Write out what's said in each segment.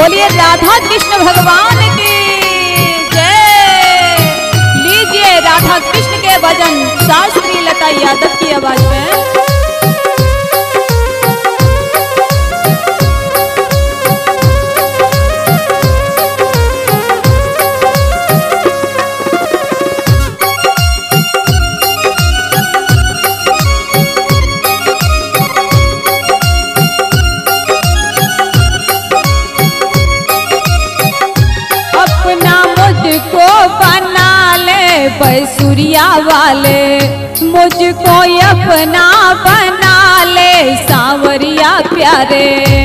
बोलिए राधा कृष्ण भगवान की जय। लीजिए राधा कृष्ण के भजन शास्त्री लता यादव की आवाज में। मुझको बना ले बैसुरिया वाले, मुझको अपना बना ले सांवरिया प्यारे।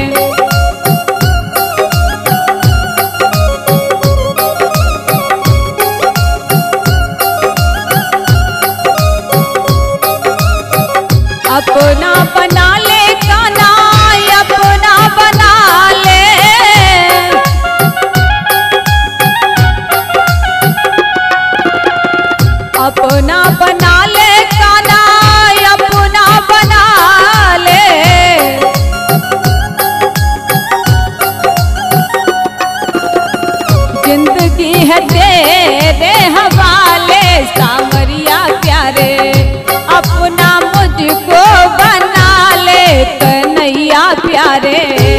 अपना बना ले कान्हा, अपना बना ले, अपना बना ले कान्हा, अपना बना ले। जिंदगी है तेरे हवाले सांवरिया प्यारे, अपना मुझको बना ले कन्हैया प्यारे।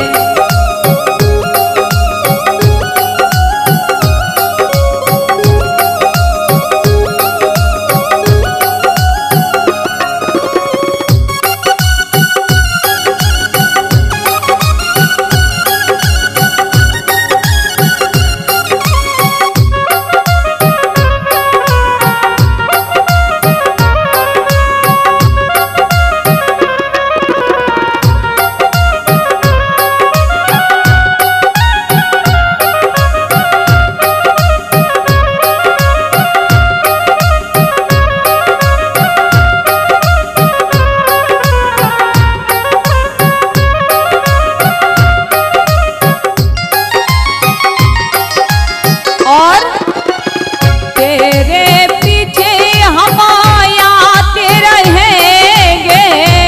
और तेरे पीछे हम आते रहेंगे,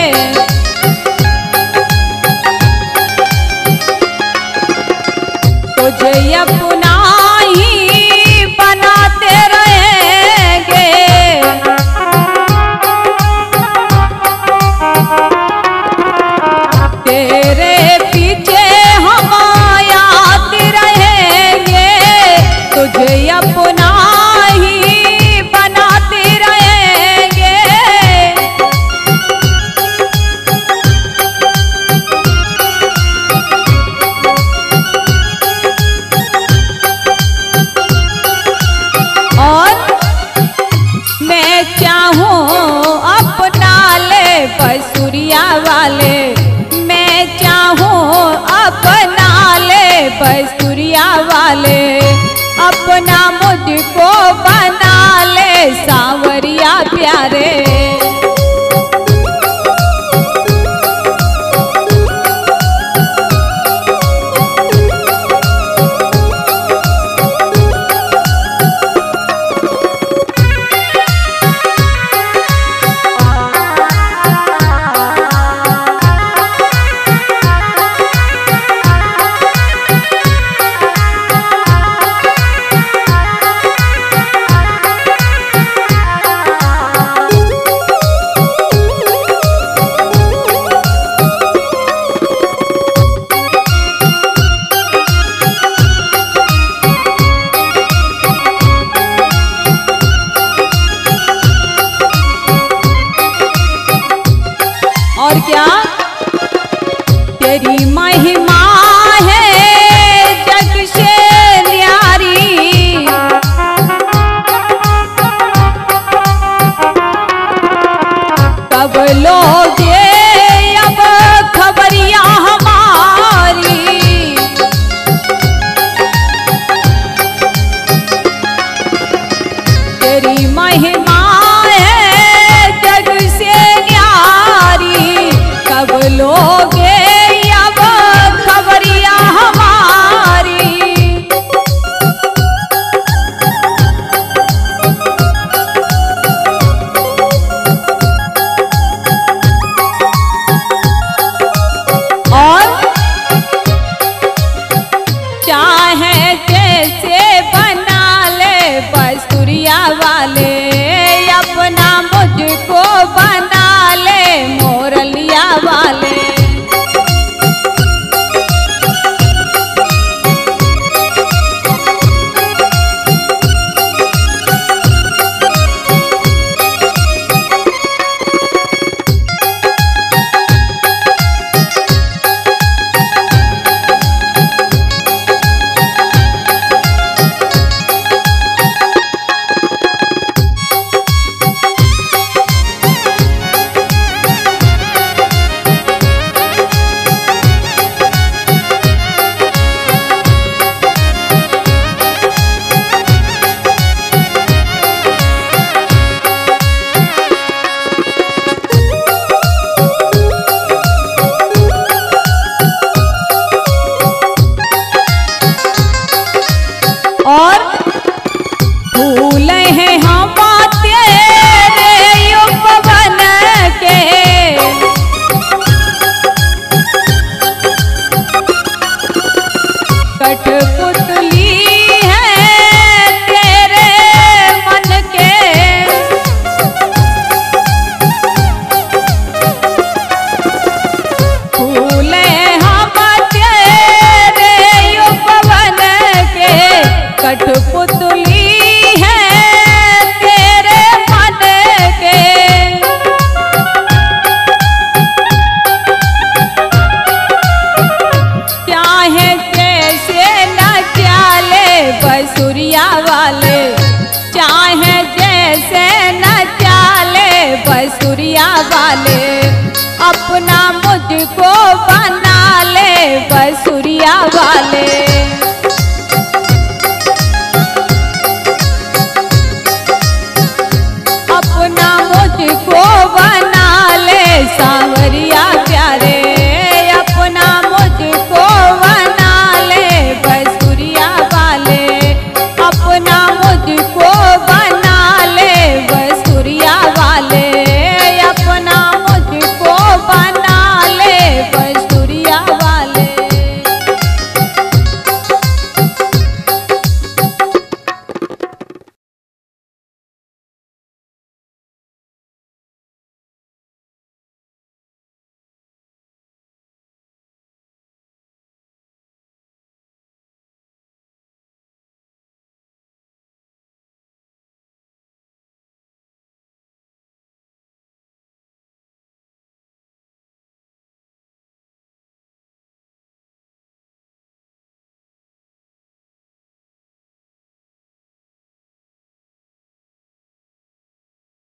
तुझे अपना ही बनाते रहेंगे। तेरे पीछे हम आते रहेंगे, तुझे अपना ही बनाते रहेंगे। और मैं चाहूँ अपना ले बैसुरिया वाले, मैं चाहूँ अपना ले बैसुरिया वाले, अपना मुझको बना ले सांवरिया प्यारे। और क्या तेरी महिमा है जग से न्यारी, कब लोगे अब खबरिया हमारी। तेरी महिमा कब लोगे अब खबरिया कठपुतली है तेरे मन के। क्या है